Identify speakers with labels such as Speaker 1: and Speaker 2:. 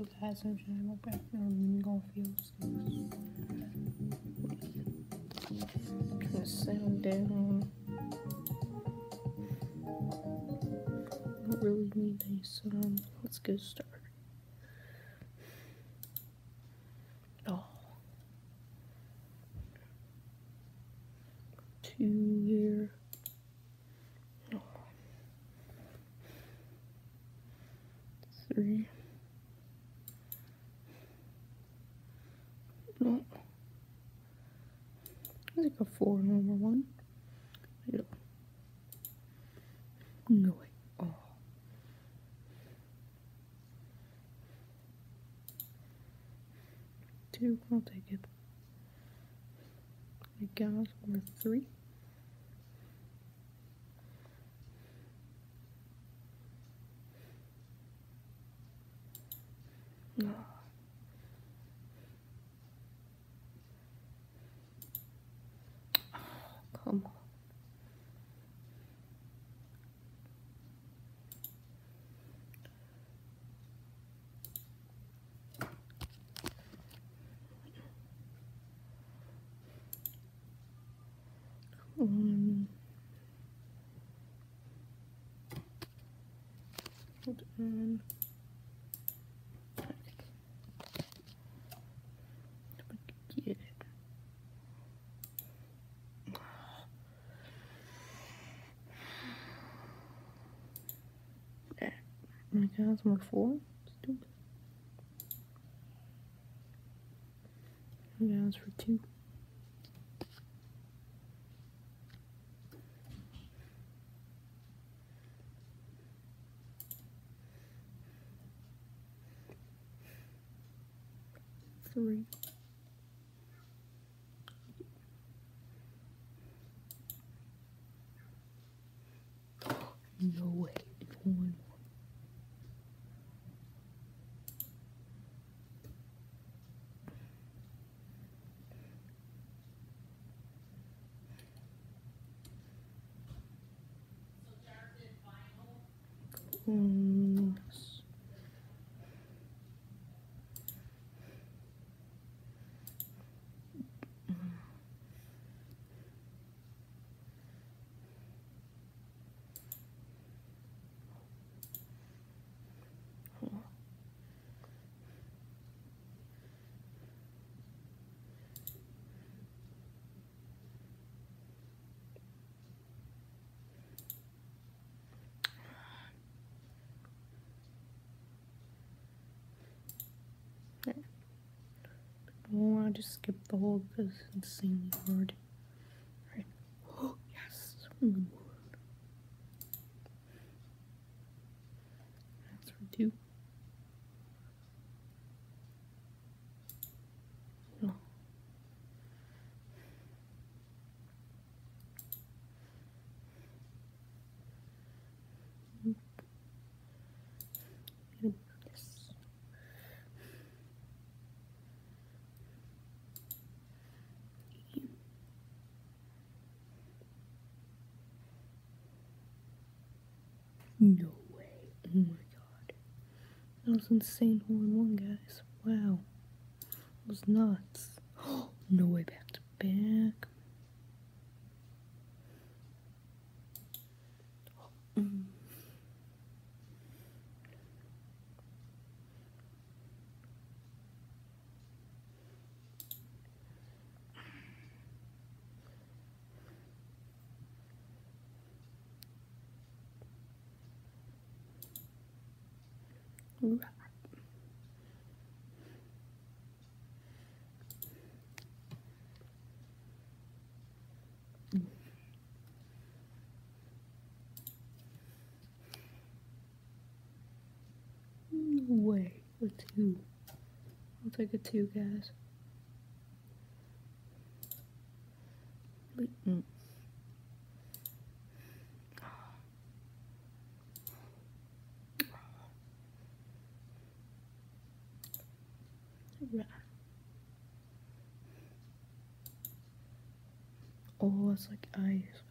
Speaker 1: So guys, I'm trying to go back to our mini golf fields. Turn the sound down. Don't really need any sound. Let's get started. Oh. 2 here. Oh. 3. No. I think a 4 number 1. Yeah. No way. Oh. 2. I'll take it. I got number 3. No. Oh, come on. Hold on. Get it. My guys, number 4. Stupid. My guys for 2. Three. No way. It's 1. Yes. Oh, I just skipped the hole because it's insanely hard. Right. Oh, yes. That's for 2. No. Yes. No way. Oh my god. That was insane hole-in-one, guys. Wow. It was nuts. No way, back to back. No way. A 2. I'll take a 2, guys. Oh, it's like ice.